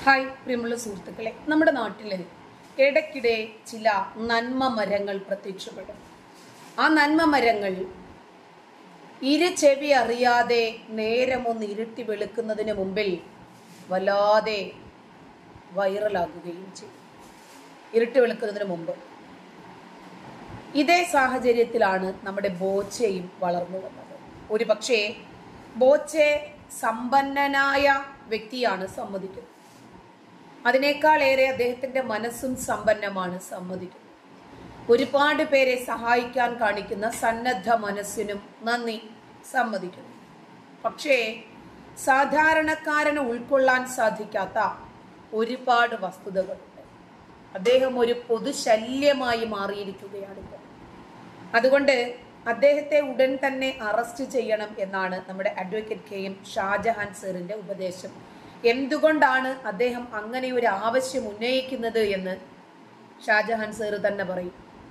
Hi പ്രിയമുള്ള സുഹൃത്തുക്കളെ, നമ്മുടെ നാട്ടിൽ ഇടയ്ക്കിടെ ചില നന്മ മരങ്ങൾ പ്രത്യക്ഷപ്പെടും. ആ നന്മ മരങ്ങൾ ചെവി അറിയാതെ നേരമൊന്ന് ഇരുട്ടി വെളുക്കുന്നതിന് മുമ്പിൽ വല്ലാതെ വൈറലാകുകയും ചെയ്യും. ഇരുട്ടി വെളുക്കുന്നതിന് മുമ്പ് ഇതേ സാഹചര്യത്തിലാണ് നമ്മുടെ ബോച്ചയും വളർന്നു വന്നത്. ഒരു പക്ഷേ ബോച്ചെ സമ്പന്നനായ വ്യക്തിയാണ്, സമ്മതിക്കുന്നത്. അതിനേക്കാളേറെ അദ്ദേഹത്തിന്റെ മനസ്സും സമ്പന്നമാണ്, സമ്മതിക്കുന്നു. ഒരുപാട് പേരെ സഹായിക്കാൻ കാണിക്കുന്ന സന്നദ്ധ മനസ്സിനും നന്ദി, സമ്മതിക്കുന്നു. പക്ഷേ സാധാരണക്കാരന് ഉൾക്കൊള്ളാൻ സാധിക്കാത്ത ഒരുപാട് വസ്തുതകളുണ്ട്. അദ്ദേഹം ഒരു പൊതുശല്യമായി മാറിയിരിക്കുകയാണ് ഇപ്പോൾ. അതുകൊണ്ട് അദ്ദേഹത്തെ ഉടൻ തന്നെ അറസ്റ്റ് ചെയ്യണം എന്നാണ് നമ്മുടെ അഡ്വക്കേറ്റ് കെ എം ഷാജഹാൻ സാറിന്റെ ഉപദേശം. എന്തുകൊണ്ടാണ് അദ്ദേഹം അങ്ങനെ ഒരു ആവശ്യം ഉന്നയിക്കുന്നത് എന്ന് ഷാജഹാൻ സാർ തന്നെ പറയും.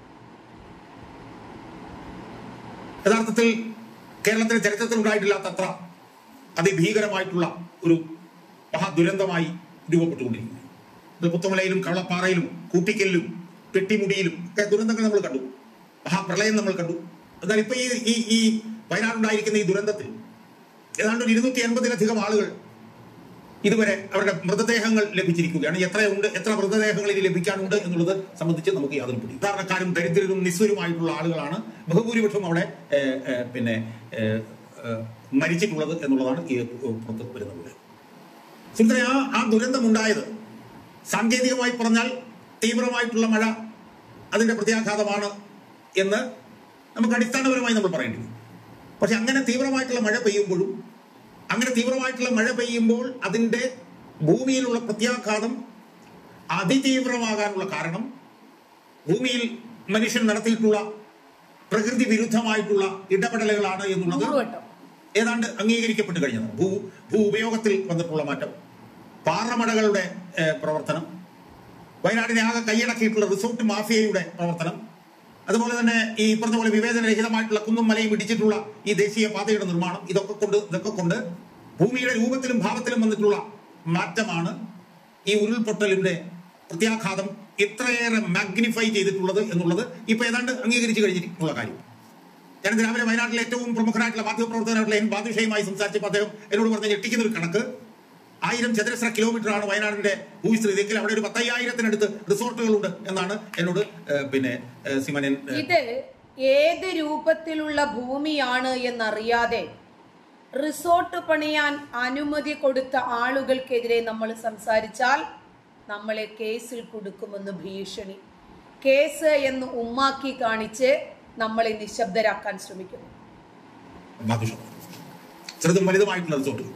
യഥാർത്ഥത്തിൽ കേരളത്തിന്റെ ചരിത്രത്തിൽ ഉണ്ടായിട്ടില്ലാത്തത്ര അതിഭീകരമായിട്ടുള്ള ഒരു മഹാദുരന്തമായി രൂപപ്പെട്ടുകൊണ്ടിരിക്കുന്നു. പുത്തുമലയിലും കവളപ്പാറയിലും കൂട്ടിക്കലിലും പെട്ടിമുടിയിലും ഒക്കെ ദുരന്തങ്ങൾ നമ്മൾ കണ്ടു, മഹാപ്രളയം നമ്മൾ കണ്ടു. എന്നാൽ ഇപ്പൊ ഈ വയനാടുണ്ടായിരിക്കുന്ന ഈ ദുരന്തത്തിൽ ഏതാണ്ട് 280-ലധികം ആളുകൾ ഇതുവരെ അവരുടെ മൃതദേഹങ്ങൾ ലഭിച്ചിരിക്കുകയാണ്. എത്ര മൃതദേഹങ്ങൾ ഇനി ലഭിക്കാനുണ്ട് എന്നുള്ളത് സംബന്ധിച്ച് നമുക്ക് യാതൊരു പിടി. സാധാരണക്കാരും ദരിദ്രരും നിസ്വരുമായിട്ടുള്ള ആളുകളാണ് ബഹുഭൂരിപക്ഷവും അവിടെ മരിച്ചിട്ടുള്ളത് എന്നുള്ളതാണ് ഈ പുറത്ത് വരുന്നത്. സുന്ദര, ആ ദുരന്തമുണ്ടായത് സാങ്കേതികമായി പറഞ്ഞാൽ തീവ്രമായിട്ടുള്ള മഴ അതിന്റെ പ്രത്യാഘാതമാണ് എന്ന് നമുക്ക് അടിസ്ഥാനപരമായി നമ്മൾ പറയേണ്ടി വരും. പക്ഷെ അങ്ങനെ തീവ്രമായിട്ടുള്ള മഴ പെയ്യുമ്പോൾ അതിന്റെ ഭൂമിയിലുള്ള പ്രത്യാഘാതം അതിതീവ്രമാകാനുള്ള കാരണം ഭൂമിയിൽ മനുഷ്യൻ നടത്തിയിട്ടുള്ള പ്രകൃതി വിരുദ്ധമായിട്ടുള്ള ഇടപെടലുകളാണ് എന്നുള്ളത് ഏതാണ്ട് അംഗീകരിക്കപ്പെട്ട് കഴിഞ്ഞത്. ഭൂ ഉപയോഗത്തിൽ വന്നിട്ടുള്ള മാറ്റം, പാറമടകളുടെ പ്രവർത്തനം, വയനാടിനെ ആകെ കൈയടക്കിയിട്ടുള്ള റിസോർട്ട് മാഫിയയുടെ പ്രവർത്തനം, അതുപോലെ തന്നെ ഈ പറഞ്ഞ പോലെ വിവേചനരഹിതമായിട്ടുള്ള കുന്നും മലയും ഇടിച്ചിട്ടുള്ള ഈ ദേശീയ പാതയുടെ നിർമ്മാണം, ഇതൊക്കെ കൊണ്ട് ഭൂമിയുടെ രൂപത്തിലും ഭാവത്തിലും വന്നിട്ടുള്ള മാറ്റമാണ് ഈ ഉരുൾപൊട്ടലിന്റെ പ്രത്യാഘാതം ഇത്രയേറെ മാഗ്നിഫൈ ചെയ്തിട്ടുള്ളത് എന്നുള്ളത് ഇപ്പൊ ഏതാണ്ട് അംഗീകരിച്ചു കഴിഞ്ഞിട്ടുള്ള കാര്യം. ഞാൻ രാവിലെ വയനാട്ടിലെ ഏറ്റവും പ്രമുഖനായിട്ടുള്ള മാധ്യമപ്രവർത്തകനായിട്ടുള്ള എൻ ബാദുഷയുമായി സംസാരിച്ചപ്പോൾ അദ്ദേഹം എന്നോട് പറഞ്ഞ ഞെട്ടിക്കുന്ന ഒരു കണക്ക്, 1000 ചതുരശ്ര കിലോമീറ്റർ ആണ് വയനാടിന്റെ ഭൂവിസ്തൃതിയെങ്കിൽ അവിടെ ഒരു 10,000-ത്തിനടുത്ത് റിസോർട്ടുകളുണ്ട് എന്നാണ് എന്നോട് സിമനൻ. ഇത് ഏത് രൂപത്തിലുള്ള ഭൂമിയാണ് എന്നറിയാതെ റിസോർട്ട് പണിയാൻ അനുമതി കൊടുത്ത ആളുകൾക്കെതിരെ നമ്മൾ സംസാരിച്ചാൽ നമ്മളെ കേസിൽ കൊടുക്കുമെന്ന് ഭീഷണി, കേസ് എന്ന് ഉമ്മാക്കി കാണിച്ച് നമ്മളെ നിശബ്ദരാക്കാൻ ശ്രമിക്കുന്നു. ചെറുതും വലുതുമായിട്ടുള്ള റിസോർട്ടുകൾ,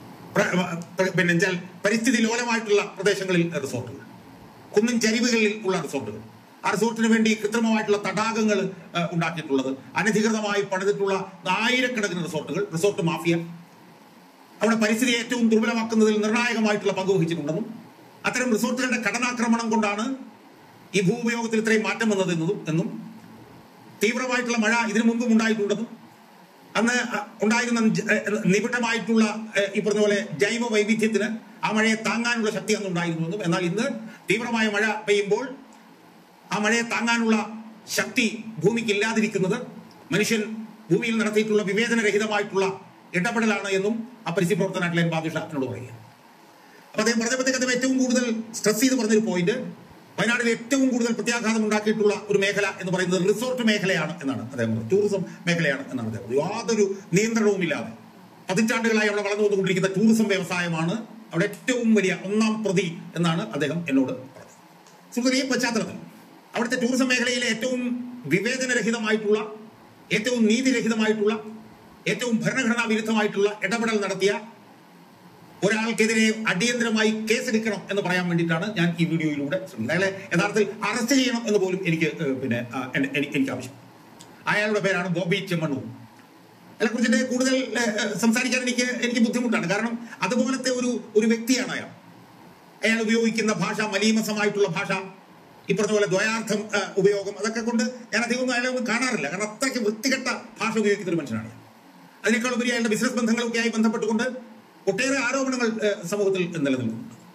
പരിസ്ഥിതി ലോലമായിട്ടുള്ള പ്രദേശങ്ങളിൽ റിസോർട്ടുകൾ, കുന്നിൻ ചരിവുകളിൽ ഉള്ള റിസോർട്ടുകൾ, ആ റിസോർട്ടിന് വേണ്ടി കൃത്രിമമായിട്ടുള്ള തടാകങ്ങൾ ഉണ്ടാക്കിയിട്ടുള്ളത്, അനധികൃതമായി പണിതിട്ടുള്ള ആയിരക്കണക്കിന് റിസോർട്ട് മാഫിയ അവിടെ പരിസ്ഥിതി ഏറ്റവും ദുർബലമാക്കുന്നതിൽ നിർണായകമായിട്ടുള്ള പങ്ക് വഹിച്ചിട്ടുണ്ടെന്നും അത്തരം റിസോർട്ടുകളുടെ കടനാക്രമണം കൊണ്ടാണ് ഈ ഭൂപയോഗത്തിൽ ഇത്രയും മാറ്റം വന്നത് എന്നും തീവ്രമായിട്ടുള്ള മഴ ഇതിനു മുമ്പും ഉണ്ടായിട്ടുണ്ടെന്നും അന്ന് ഉണ്ടായിരുന്ന നിബിഡമായിട്ടുള്ള ഈ പറഞ്ഞ പോലെ ജൈവ വൈവിധ്യത്തിന് ആ മഴയെ താങ്ങാനുള്ള ശക്തി അന്ന് ഉണ്ടായിരുന്നുവെന്നും, എന്നാൽ ഇന്ന് തീവ്രമായ മഴ പെയ്യുമ്പോൾ ആ മഴയെ താങ്ങാനുള്ള ശക്തി ഭൂമിക്ക് ഇല്ലാതിരിക്കുന്നത് മനുഷ്യൻ ഭൂമിയിൽ നടത്തിയിട്ടുള്ള വിവേചനരഹിതമായിട്ടുള്ള ഇടപെടലാണ് എന്നും ആ പരിസ്ഥിതി പ്രവർത്തനായിട്ടുള്ള എൻ ബാദുഷ എന്നോട് പറയുക. അപ്പൊ അദ്ദേഹം പറഞ്ഞപ്പോഴത്തേക്ക് അദ്ദേഹം ഏറ്റവും കൂടുതൽ സ്ട്രെസ് ചെയ്ത് പറഞ്ഞൊരു പോയിന്റ്, വയനാട്ടിൽ ഏറ്റവും കൂടുതൽ പ്രത്യാഘാതം ഉണ്ടാക്കിയിട്ടുള്ള ഒരു മേഖല എന്ന് പറയുന്നത് റിസോർട്ട് മേഖലയാണ് എന്നാണ് അദ്ദേഹം പറഞ്ഞത്. ടൂറിസം മേഖലയാണ് എന്നാണ് അദ്ദേഹം പറഞ്ഞത്. യാതൊരു നിയന്ത്രണവും ഇല്ലാതെ പതിറ്റാണ്ടുകളായി അവിടെ വളർന്നു വന്നുകൊണ്ടിരിക്കുന്ന ടൂറിസം വ്യവസായമാണ് അവിടെ ഏറ്റവും വലിയ ഒന്നാം പ്രതി എന്നാണ് അദ്ദേഹം എന്നോട് പറഞ്ഞത്. സുഹൃത്തുക്കളെ, ഈ പശ്ചാത്തലത്തിൽ അവിടുത്തെ ടൂറിസം മേഖലയിലെ ഏറ്റവും വിവേചനരഹിതമായിട്ടുള്ള, ഏറ്റവും നീതിരഹിതമായിട്ടുള്ള, ഏറ്റവും ഭരണഘടനാ വിരുദ്ധമായിട്ടുള്ള ഇടപെടൽ നടത്തിയ ഒരാൾക്കെതിരെ അടിയന്തരമായി കേസെടുക്കണം എന്ന് പറയാൻ വേണ്ടിയിട്ടാണ് ഞാൻ ഈ വീഡിയോയിലൂടെ ശ്രമിക്കുന്നത്. അയാളെ യഥാർത്ഥത്തിൽ അറസ്റ്റ് ചെയ്യണം എന്ന് പോലും എനിക്ക് ആവശ്യം. അയാളുടെ പേരാണ് ബോബി ചെമ്മണ്ണൂർ. അയാളെ കുറിച്ചിട്ട് കൂടുതൽ സംസാരിക്കാൻ എനിക്ക് ബുദ്ധിമുട്ടാണ്. കാരണം അതുപോലത്തെ ഒരു വ്യക്തിയാണ് അയാൾ ഉപയോഗിക്കുന്ന ഭാഷ, മലീമസമായിട്ടുള്ള ഭാഷ, ഈ പറഞ്ഞ പോലെ ദ്വയാർത്ഥം ഉപയോഗം, അതൊക്കെ കൊണ്ട് ഞാൻ അധികമൊന്നും അയാളെ ഒന്നും കാണാറില്ല. കാരണം അത്രയ്ക്ക് വൃത്തികെട്ട ഭാഷ ഉപയോഗിക്കുന്ന ഒരു മനുഷ്യനാണ്. അതിനേക്കാൾ ഉപരി അയാളുടെ ബിസിനസ് ബന്ധങ്ങളൊക്കെയായി ബന്ധപ്പെട്ടുകൊണ്ട് ഒട്ടേറെ ആരോപണങ്ങൾ സമൂഹത്തിൽ നിലനിൽക്കുന്നുണ്ട്.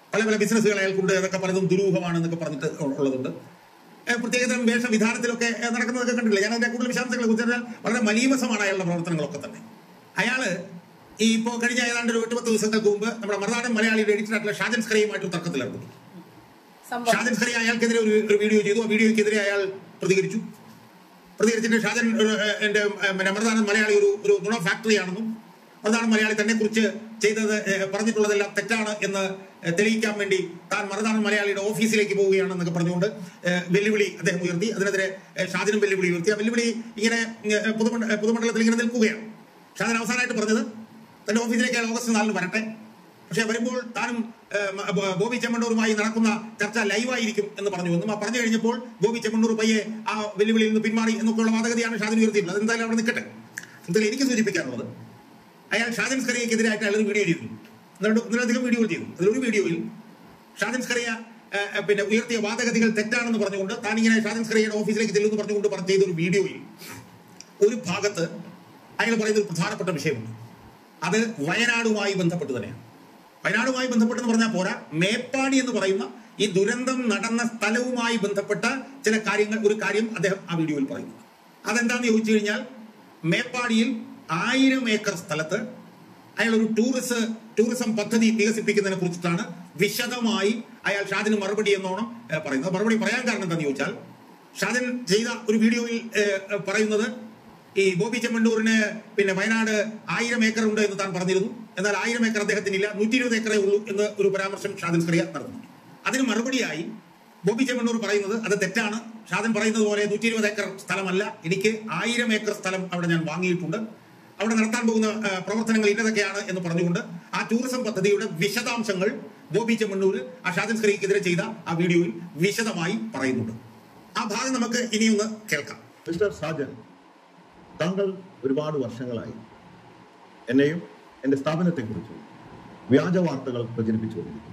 പല പല ബിസിനസ്സുകൾ അയാൾക്കുണ്ട്, അതൊക്കെ പലതും ദുരൂഹമാണെന്നൊക്കെ പറഞ്ഞിട്ട് ഉള്ളതുണ്ട്. പ്രത്യേകതരം വേഷവിധാനത്തിലൊക്കെ നടക്കുന്നതൊക്കെ കണ്ടില്ല. ഞാൻ അതിന്റെ കൂടുതൽ വിശദാംശങ്ങളെ കുറിച്ച് പറഞ്ഞാൽ വളരെ മലീമസമാണ് അയാളുടെ പ്രവർത്തനങ്ങളൊക്കെ തന്നെ. അയാള് ഈ ഇപ്പോൾ കഴിഞ്ഞ ഏതാണ്ട് ഒരു 8-10 ദിവസങ്ങൾക്ക് മുമ്പ് നമ്മുടെ മറുനാടൻ മലയാളിയുടെ എഡിറ്ററായിട്ടുള്ള ഷാജൻ സ്കറിയുമായിട്ട് തർക്കത്തിലായിരുന്നു. ഷാജൻ സ്കറി അയാൾക്കെതിരെ ഒരു വീഡിയോ ചെയ്തു. ആ വീഡിയോയ്ക്കെതിരെ അയാൾ പ്രതികരിച്ചിട്ട് ഷാജൻ എന്റെ മറുനാടൻ മലയാളി ഒരു നുണ ഫാക്ടറിയാണെന്നും മറുനാടൻ മലയാളി തന്നെ കുറിച്ച് ചെയ്തത് പറഞ്ഞിട്ടുള്ളതെല്ലാം തെറ്റാണ് എന്ന് തെളിയിക്കാൻ വേണ്ടി താൻ മറുനാടൻ മലയാളിയുടെ ഓഫീസിലേക്ക് പോവുകയാണെന്നൊക്കെ പറഞ്ഞുകൊണ്ട് വെല്ലുവിളി അദ്ദേഹം ഉയർത്തി. അതിനെതിരെ ഷാജനും വെല്ലുവിളി ഉയർത്തി. ആ വെല്ലുവിളി ഇങ്ങനെ പൊതുമണ്ഡലത്തിൽ ഇങ്ങനെ നിൽക്കുകയാണ്. ഷാജൻ അവസാനമായിട്ട് പറഞ്ഞത് തന്റെ ഓഫീസിലേക്ക് അയാൾ ഓഗസ്റ്റ് 4 വരട്ടെ, പക്ഷെ വരുമ്പോൾ താനും ബോബി ചെമ്മണ്ണൂറുമായി നടക്കുന്ന ചർച്ച ലൈവായിരിക്കും എന്ന് പറഞ്ഞു എന്നും, ആ പറഞ്ഞു കഴിഞ്ഞപ്പോൾ ബോബി ചെമ്മണ്ണൂർ പയ്യെ ആ വെല്ലുവിളിയിൽ നിന്ന് പിന്മാറി എന്നൊക്കെയുള്ള വാദഗതിയാണ് ഷാജൻ ഉയർത്തിയിട്ടുള്ളത്. അതെന്തായാലും അവിടെ നിൽക്കട്ടെ. എന്തായാലും എനിക്ക് സൂചിപ്പിക്കാനുള്ളത്, അയാൾ ഷാജൻ സ്കറിയക്കെതിരായിട്ട് അയാൾ ഒരു വീഡിയോ ചെയ്തു. ഒന്നിലധികം വീഡിയോകൾ ചെയ്തു. അതിലൊരു വീഡിയോയിൽ ഷാജൻ സ്കറിയ പിന്നെ ഉയർത്തിയ വാദഗതികൾ തെറ്റാണെന്ന് പറഞ്ഞുകൊണ്ട് താൻ ഇങ്ങനെ ഷാജൻ സ്കറിയയുടെ ഓഫീസിലേക്ക് ചെല്ലുമെന്ന് പറഞ്ഞുകൊണ്ട് ചെയ്ത ഒരു വീഡിയോയിൽ ഒരു ഭാഗത്ത് അയാൾ പറയുന്ന ഒരു പ്രധാനപ്പെട്ട വിഷയമുണ്ട്. അത് വയനാടുമായി ബന്ധപ്പെട്ട് തന്നെയാണ്. വയനാടുമായി ബന്ധപ്പെട്ടെന്ന് പറഞ്ഞാൽ പോരാ, മേപ്പാടി എന്ന് പറയുന്ന ഈ ദുരന്തം നടന്ന സ്ഥലവുമായി ബന്ധപ്പെട്ട ഒരു കാര്യം അദ്ദേഹം ആ വീഡിയോയിൽ പറയുന്നു. അതെന്താന്ന് ചോദിച്ചു കഴിഞ്ഞാൽ, മേപ്പാടിയിൽ 1000 ഏക്കർ സ്ഥലത്ത് അയാൾ ഒരു ടൂറിസം പദ്ധതി വികസിപ്പിക്കുന്നതിനെ കുറിച്ചിട്ടാണ് വിശദമായി അയാൾ ഷാജന് മറുപടി എന്നോണം പറയുന്നത്. മറുപടി പറയാൻ കാരണം എന്താണെന്ന് ചോദിച്ചാൽ, ഷാജൻ ചെയ്ത ഒരു വീഡിയോയിൽ പറയുന്നത് ഈ ബോബി ചെമ്മണ്ണൂരിന് പിന്നെ വയനാട് 1000 ഏക്കർ ഉണ്ട് എന്ന് താൻ പറഞ്ഞിരുന്നു. എന്നാൽ 1000 ഏക്കർ അദ്ദേഹത്തിനില്ല, 120 ഏക്കറേ ഉള്ളൂ എന്ന് ഒരു പരാമർശം ഷാജൻ സ്കറിയ നടത്തുന്നു. അതിന് മറുപടിയായി ബോബി ചെമ്മണ്ണൂർ പറയുന്നത് അത് തെറ്റാണ്, ഷാജൻ പറയുന്നത് പോലെ 120 ഏക്കർ സ്ഥലമല്ല, എനിക്ക് 1000 ഏക്കർ സ്ഥലം അവിടെ ഞാൻ വാങ്ങിയിട്ടുണ്ട്, അവിടെ നടത്താൻ പോകുന്ന പ്രവർത്തനങ്ങൾ ഇന്നതൊക്കെയാണ് എന്ന് പറഞ്ഞുകൊണ്ട് ആ ടൂറിസം പദ്ധതിയുടെ വിശദാംശങ്ങൾ ബോബി ചെമ്മണ്ണൂർ ആ ഷാജൻ സ്കറിയക്കെതിരെ ചെയ്ത ആ വീഡിയോയിൽ വിശദമായി പറയുന്നുണ്ട്. ആ ഭാഗം നമുക്ക് ഇനിയൊന്ന് കേൾക്കാം. മിസ്റ്റർ ഷാജൻ, താങ്കൾ ഒരുപാട് വർഷങ്ങളായി എന്നെയും എൻ്റെ സ്ഥാപനത്തെക്കുറിച്ച് വ്യാജ വാർത്തകൾ പ്രചരിപ്പിച്ചുകൊണ്ടിരിക്കുന്നു.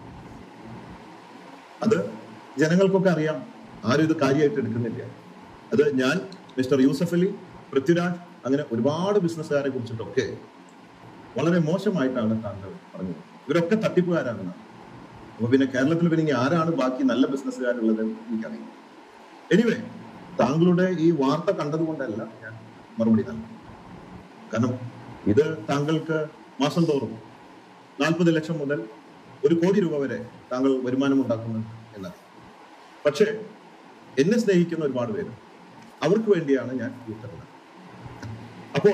അത് ജനങ്ങൾക്കൊക്കെ അറിയാം, ആരും ഇത് കാര്യമായിട്ട് എടുക്കുന്നില്ല. അത് ഞാൻ, മിസ്റ്റർ യൂസഫ് അലി, പൃഥ്വിരാജ്, അങ്ങനെ ഒരുപാട് ബിസിനസ്സുകാരെ കുറിച്ചിട്ടൊക്കെ വളരെ മോശമായിട്ടാണ് താങ്കൾ പറഞ്ഞത്. ഇവരൊക്കെ തട്ടിപ്പുകാരാണെന്ന്. അപ്പൊ പിന്നെ കേരളത്തിൽ പിന്നെ ഇനി ആരാണ് ബാക്കി നല്ല ബിസിനസ്സുകാരുള്ളത് എനിക്കറിയാം. എനിവേ, താങ്കളുടെ ഈ വാർത്ത കണ്ടതുകൊണ്ടല്ല ഞാൻ മറുപടി നൽകും. കാരണം ഇത് താങ്കൾക്ക് മാസം തോറും 40 ലക്ഷം മുതൽ 1 കോടി രൂപ വരെ താങ്കൾ വരുമാനം ഉണ്ടാക്കുന്നുണ്ട് എന്നറിയാം. പക്ഷേ എന്നെ സ്നേഹിക്കുന്ന ഒരുപാട് പേര്, അവർക്ക് വേണ്ടിയാണ് ഞാൻ ഈ ഉത്തരം. അപ്പോൾ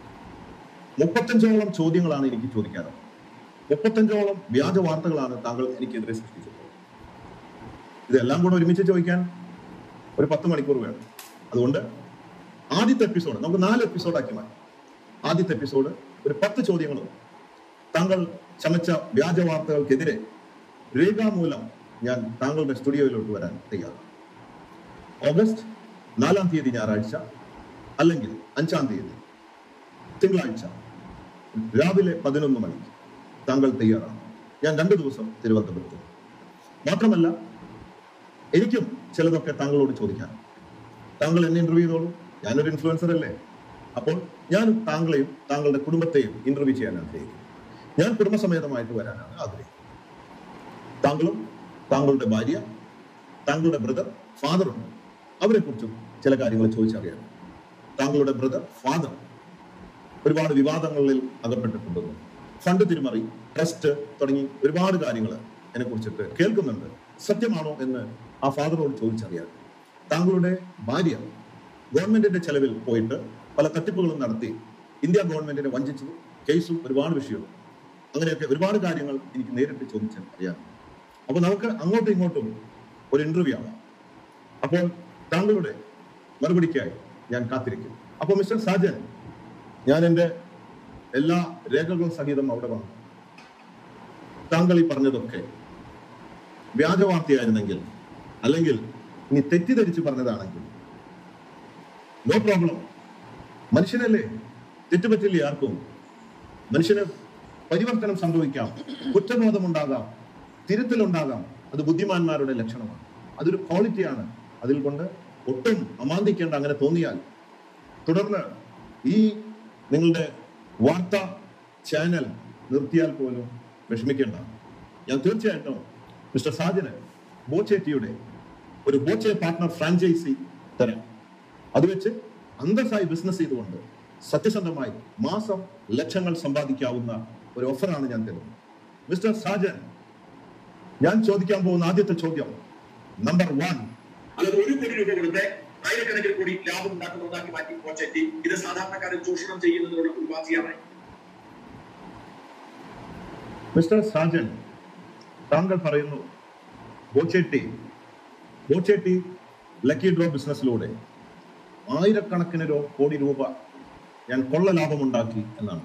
35ഓളം ചോദ്യങ്ങളാണ് എനിക്ക് ചോദിക്കാറുള്ളത്. 35ഓളം വ്യാജ വാർത്തകളാണ് താങ്കൾ എനിക്കെതിരെ സൃഷ്ടിച്ചത്. ഇതെല്ലാം കൂടെ ഒരുമിച്ച് ചോദിക്കാൻ ഒരു 10 മണിക്കൂർ വേണം. അതുകൊണ്ട് ആദ്യത്തെ എപ്പിസോഡ് നമുക്ക് 4 എപ്പിസോഡാക്കി മാറ്റാം. ആദ്യത്തെ എപ്പിസോഡ് ഒരു 10 ചോദ്യങ്ങളും താങ്കൾ ചമച്ച വ്യാജ വാർത്തകൾക്കെതിരെ രേഖാമൂലം ഞാൻ താങ്കളുടെ സ്റ്റുഡിയോയിലോട്ട് വരാൻ തയ്യാറാണ്. ഓഗസ്റ്റ് 4-ാം തീയതി ഞായറാഴ്ച, അല്ലെങ്കിൽ 5-ാം തീയതി തിങ്കളാഴ്ച രാവിലെ 11 മണിക്ക് താങ്കൾ തയ്യാറാണ്. ഞാൻ 2 ദിവസം തിരുവനന്തപുരത്ത്. മാത്രമല്ല, എനിക്കും ചിലതൊക്കെ താങ്കളോട് ചോദിക്കാൻ. താങ്കൾ എന്നെ ഇന്റർവ്യൂ ചെയ്തോളൂ, ഞാനൊരു ഇൻഫ്ലുവൻസർ അല്ലേ. അപ്പോൾ ഞാനും താങ്കളെയും താങ്കളുടെ കുടുംബത്തെയും ഇന്റർവ്യൂ ചെയ്യാൻ ആഗ്രഹിക്കും. ഞാൻ കുടുംബസമേതമായിട്ട് വരാനാണ് ആഗ്രഹിക്കുന്നത്. താങ്കളും താങ്കളുടെ ഭാര്യ, താങ്കളുടെ ബ്രദർ, ഫാദറുണ്ട്. അവരെ കുറിച്ചും ചില കാര്യങ്ങൾ ചോദിച്ചറിയാം. താങ്കളുടെ ബ്രദർ, ഫാദർ ഒരുപാട് വിവാദങ്ങളിൽ അകപ്പെട്ടിട്ടുണ്ടെന്നും, ഫണ്ട് തിരിമറി, ട്രസ്റ്റ് തുടങ്ങി ഒരുപാട് കാര്യങ്ങൾ എന്നെ കുറിച്ചിട്ട് കേൾക്കുന്നുണ്ട്. സത്യമാണോ എന്ന് ആ ഫാദറോട് ചോദിച്ചറിയാം. താങ്കളുടെ ഭാര്യ ഗവൺമെന്റിന്റെ ചെലവിൽ പോയിട്ട് പല തട്ടിപ്പുകളും നടത്തി ഇന്ത്യ ഗവൺമെന്റിനെ വഞ്ചിച്ചു, കേസും ഒരുപാട് വിഷയവും, അങ്ങനെയൊക്കെ ഒരുപാട് കാര്യങ്ങൾ എനിക്ക് നേരിട്ട് ചോദിച്ചാൽ അറിയാം. അപ്പൊ നമുക്ക് അങ്ങോട്ടും ഇങ്ങോട്ടും ഒരു ഇന്റർവ്യൂ ആവാം. അപ്പോൾ താങ്കളുടെ മറുപടിക്കായി ഞാൻ കാത്തിരിക്കും. അപ്പോൾ മിസ്റ്റർ ഷാജൻ, ഞാൻ എൻ്റെ എല്ലാ രേഖകളും സഹിതം അവിടെ വന്നു. താങ്കൾ ഈ പറഞ്ഞതൊക്കെ വ്യാജ വാർത്തയായിരുന്നെങ്കിൽ, അല്ലെങ്കിൽ ഇനി തെറ്റിദ്ധരിച്ച് പറഞ്ഞതാണെങ്കിൽ നോ പ്രോബ്ലം. മനുഷ്യനല്ലേ, തെറ്റുപറ്റില്ലേ ആർക്കും. മനുഷ്യന് പരിവർത്തനം സംഭവിക്കാം, കുറ്റബോധമുണ്ടാകാം, തിരുത്തലുണ്ടാകാം. അത് ബുദ്ധിമാന്മാരുടെ ലക്ഷണമാണ്, അതൊരു ക്വാളിറ്റിയാണ്. അതിൽ കൊണ്ട് ഒട്ടും അമാന്തിക്കേണ്ട. അങ്ങനെ തോന്നിയാൽ തുടർന്ന് ഈ നിങ്ങളുടെ വാർത്താ ചാനൽ നിർത്തിയാൽ പോലും വിഷമിക്കേണ്ട. ഞാൻ തീർച്ചയായിട്ടും മിസ്റ്റർ സാജന് ബോച്ചെ ടീയുടെ ഒരു ബോച്ചെ പാർട്ട്ണർ ഫ്രാഞ്ചൈസി തരാം. അത് വെച്ച് അന്തസ്സായി ബിസിനസ് ചെയ്തുകൊണ്ട് സത്യസന്ധമായി മാസം ലക്ഷങ്ങൾ സമ്പാദിക്കാവുന്ന ഒരു ഓഫറാണ് ഞാൻ തരുന്നത്. മിസ്റ്റർ സാജൻ, ഞാൻ ചോദിക്കാൻ പോകുന്ന ആദ്യത്തെ ചോദ്യം, നമ്പർ 1, അതായത് 1 കോടി രൂപ കൊടുത്ത് ആയിരക്കണക്കിന് കോടി ലാഭം ഉണ്ടാക്കുന്നതാക്കി മാറ്റി ബോച്ചെ ടീ ഇത് സാധാരണക്കാരെ ചൂഷണം ചെയ്യുന്നതിനുള്ള ഒരു ഉപാധിയാണ്. മിസ്റ്റർ സാജൻ, താങ്കൾ പറയുന്നു ബോച്ചെ ടീ ലക്കി ഡ്രോ ബിസിനസ്സിലൂടെ ആയിരക്കണക്കിന് കോടി രൂപ ഞാൻ കൊള്ള ലാഭമുണ്ടാക്കി എന്നാണ്.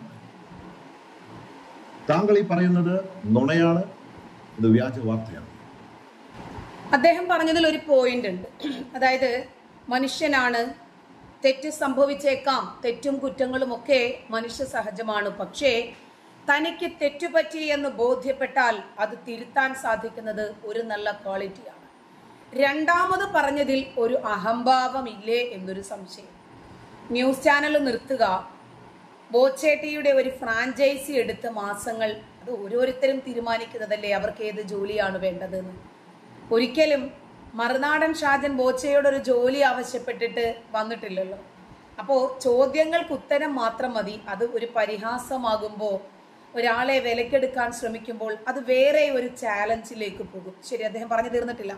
താങ്കൾ ഈ പറയുന്നത് നുണയാണ്, ഇത് വ്യാജ വാർത്തയാണ്. അദ്ദേഹം പറഞ്ഞതിൽ ഒരു പോയിന്റ് ഉണ്ട്. അതായത് മനുഷ്യനാണ്, തെറ്റ് സംഭവിച്ചേക്കാം, തെറ്റും കുറ്റങ്ങളും ഒക്കെ മനുഷ്യ സഹജമാണ്. പക്ഷേ തനിക്ക് തെറ്റുപറ്റി എന്ന് ബോധ്യപ്പെട്ടാൽ അത് തിരുത്താൻ സാധിക്കുന്നത് ഒരു നല്ല ക്വാളിറ്റിയാണ്. രണ്ടാമത് പറഞ്ഞതിൽ ഒരു അഹംഭാവമില്ലേ എന്നൊരു സംശയം. ന്യൂസ് ചാനൽ നിർത്തുക, ബോച്ചെ ടീയുടെ ഒരു ഫ്രാഞ്ചൈസി എടുത്ത് മാസങ്ങൾ, അത് ഓരോരുത്തരും തീരുമാനിക്കുന്നതല്ലേ അവർക്ക് ഏത് ജോലിയാണ് വേണ്ടതെന്ന്. ഒരിക്കലും മറുനാടൻ ഷാജൻ ബോച്ചയോടൊരു ജോലി ആവശ്യപ്പെട്ടിട്ട് വന്നിട്ടില്ലല്ലോ. അപ്പോൾ ചോദ്യങ്ങൾക്ക് ഉത്തരം മാത്രം മതി. അത് ഒരു പരിഹാസമാകുമ്പോൾ, ഒരാളെ വിലക്കെടുക്കാൻ ശ്രമിക്കുമ്പോൾ അത് വേറെ ഒരു ചാലഞ്ചിലേക്ക് പോകും. ശരി, അദ്ദേഹം പറഞ്ഞു തീർന്നിട്ടില്ല.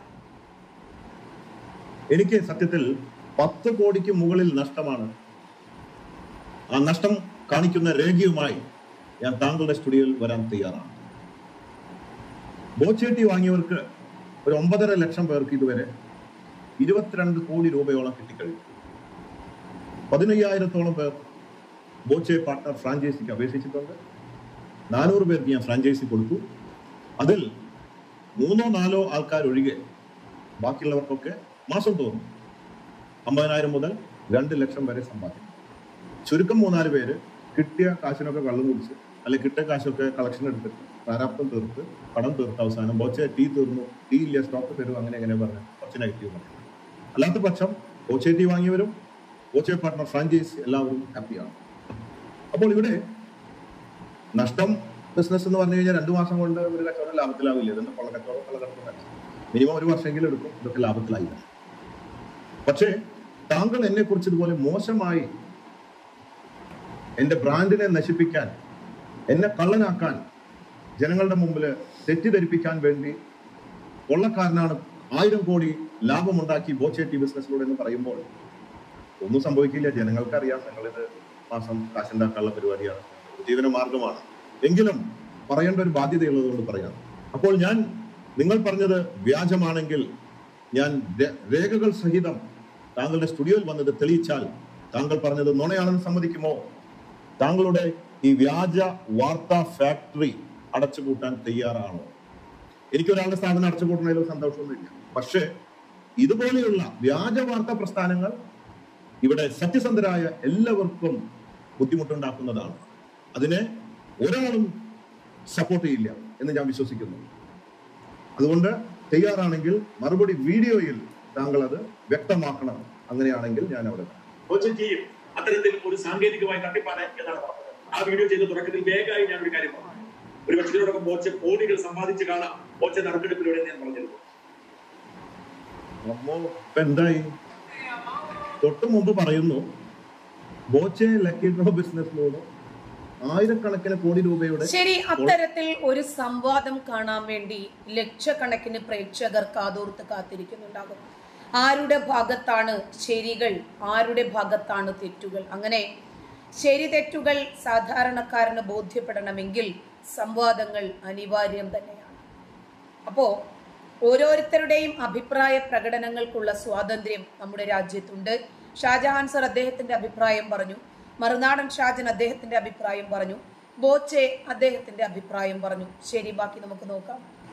എനിക്ക് സത്യത്തിൽ 10 കോടിക്ക് മുകളിൽ നഷ്ടമാണ്. ആ നഷ്ടം കാണിക്കുന്ന രേഖയുമായി ഞാൻ താങ്കളുടെ സ്റ്റുഡിയോയിൽ വരാൻ തയ്യാറാണ്. ബോച്ചെ ടീ വാങ്ങിയവർക്ക് ഒരു 9.5 ലക്ഷം പേർക്ക് ഇതുവരെ 22 കോടി രൂപയോളം കിട്ടിക്കഴിഞ്ഞു. 15,000-ഓളം പേർ ബോച്ചെ പാർട്ട്ണർ ഫ്രാഞ്ചൈസിക്ക് അപേക്ഷിച്ചിട്ടുണ്ട്. 400 പേർക്ക് ഞാൻ ഫ്രാഞ്ചൈസി കൊടുത്തു. അതിൽ 3-4 ആൾക്കാർ ഒഴികെ ബാക്കിയുള്ളവർക്കൊക്കെ മാസം തോറും 50,000 മുതൽ 2 ലക്ഷം വരെ സമ്പാദിക്കും. ചുരുക്കം 3-4 പേര് കിട്ടിയ കാശിനൊക്കെ കള്ളം കുടിച്ച്, അല്ലെങ്കിൽ കിട്ടിയ കാശൊക്കെ കളക്ഷൻ എടുത്തിട്ട് പ്രാരാബ്ദം തീർത്ത് കടം തീർത്ത് അവസാനം ബോച്ചെ ടീ തീർന്നു, ടീ ഇല്ല, സ്റ്റോക്ക് തരും, അങ്ങനെ പറഞ്ഞു കുറച്ച് നെഗറ്റീവ് പറഞ്ഞു. അല്ലാത്ത പക്ഷം ബോച്ചെ ടീ വാങ്ങിയവരും ബോച്ചെ പാർട്ട്ണർ ഫ്രാഞ്ചൈസ് എല്ലാവരും ഹാപ്പിയാണ്. അപ്പോൾ ഇവിടെ നഷ്ടം ബിസിനസ് എന്ന് പറഞ്ഞു കഴിഞ്ഞാൽ 2 മാസം കൊണ്ട് ഒരു കച്ചവടം ലാഭത്തിലാവില്ല. ഇതെന്ന് കച്ചവടം മിനിമം 1 വർഷമെങ്കിലും എടുക്കും ഇതൊക്കെ ലാഭത്തിലായില്ല. പക്ഷേ താങ്കൾ എന്നെ കുറിച്ച് ഇതുപോലെ മോശമായി എന്റെ ബ്രാൻഡിനെ നശിപ്പിക്കാൻ, എന്നെ കള്ളനാക്കാൻ, ജനങ്ങളുടെ മുമ്പിൽ തെറ്റിദ്ധരിപ്പിക്കാൻ വേണ്ടി കൊള്ളക്കാരനാണ്, 1000 കോടി ലാഭമുണ്ടാക്കി ബോച്ചെ ടീ ബിസിനസ്സിലൂടെ എന്ന് പറയുമ്പോൾ ഒന്നും സംഭവിക്കില്ല. ജനങ്ങൾക്കറിയാം നിങ്ങളിത് മാസം കാശുണ്ടാക്കാനുള്ള പരിപാടിയാണ്, ജീവന മാർഗമാണ്. എങ്കിലും പറയേണ്ട ഒരു ബാധ്യതയുള്ളതുകൊണ്ട് പറയാം. അപ്പോൾ നിങ്ങൾ പറഞ്ഞത് വ്യാജമാണെങ്കിൽ ഞാൻ രേഖകൾ സഹിതം താങ്കളുടെ സ്റ്റുഡിയോയിൽ വന്നത് തെളിയിച്ചാൽ താങ്കൾ പറഞ്ഞത് നുണയാണെന്ന് സമ്മതിക്കുമോ? താങ്കളുടെ ഈ വ്യാജ വാർത്താ ഫാക്ടറി അടച്ചുപൂട്ടാൻ തയ്യാറാണോ? എനിക്കൊരാളുടെ സ്ഥാപനം അടച്ചുപൂട്ടുന്നതിലും സന്തോഷമൊന്നുമില്ല. പക്ഷേ ഇതുപോലെയുള്ള വ്യാജ വാർത്താ പ്രസ്ഥാനങ്ങൾ ഇവിടെ സത്യസന്ധരായ എല്ലാവർക്കും ബുദ്ധിമുട്ടുണ്ടാക്കുന്നതാണ്. അതിനെ ഒരാളും സപ്പോർട്ട് ചെയ്യില്ല എന്ന് ഞാൻ വിശ്വസിക്കുന്നു. അതുകൊണ്ട് തയ്യാറാണെങ്കിൽ മറുപടി വീഡിയോയിൽ താങ്കൾ അത് വ്യക്തമാക്കണം. അങ്ങനെയാണെങ്കിൽ ഞാൻ അവിടെ അത്തരത്തിൽ ഒരു സാങ്കേതികമായി തട്ടിപ്പാണ് എന്നാണ് പറഞ്ഞത്. ആ വീഡിയോ ചെയ്ത തുടക്കത്തിൽ വേഗമായി ഞാൻ ഒരു കാര്യം പറഞ്ഞു. ഒരു പക്ഷിയോടൊപ്പം ബോച്ചെ കോടികൾ സമ്പാദിച്ച് കാണാം ബോച്ചെ നറുക്കെടുപ്പിലൂടെ ഞാൻ പറഞ്ഞിരുന്നു. എന്തായി? തൊട്ടു മുമ്പ് പറയുന്നു ബോച്ചെ ലക്കി ഡ്രോ ബിസിനസ്സിലൂടെ 1000 കോടി രൂപയുടെ. ശരി, അത്തരത്തിൽ ഒരു സംവാദം കാണാൻ വേണ്ടി ലക്ഷക്കണക്കിന് പ്രേക്ഷകർ കാതോർത്ത് കാത്തിരിക്കുന്നുണ്ടാകും. ആരുടെ ഭാഗത്താണ് ശരികൾ, ആരുടെ ഭാഗത്താണ് തെറ്റുകൾ? അങ്ങനെ ശരി തെറ്റുകൾ സാധാരണക്കാരന് ബോധ്യപ്പെടണമെങ്കിൽ സംവാദങ്ങൾ അനിവാര്യം തന്നെയാണ്. അപ്പോൾ ഓരോരുത്തരുടെയും അഭിപ്രായ പ്രകടനങ്ങൾക്കുള്ള സ്വാതന്ത്ര്യം നമ്മുടെ രാജ്യത്തുണ്ട്. ഷാജഹാൻ സർ അദ്ദേഹത്തിന്റെ അഭിപ്രായം പറഞ്ഞു, മറുനാടൻ ഷാജൻ അദ്ദേഹത്തിന്റെ അഭിപ്രായം പറഞ്ഞു, ബോച്ചെ അദ്ദേഹത്തിന്റെ അഭിപ്രായം പറഞ്ഞു. ശരി, ബാക്കി നമുക്ക് നോക്കാം.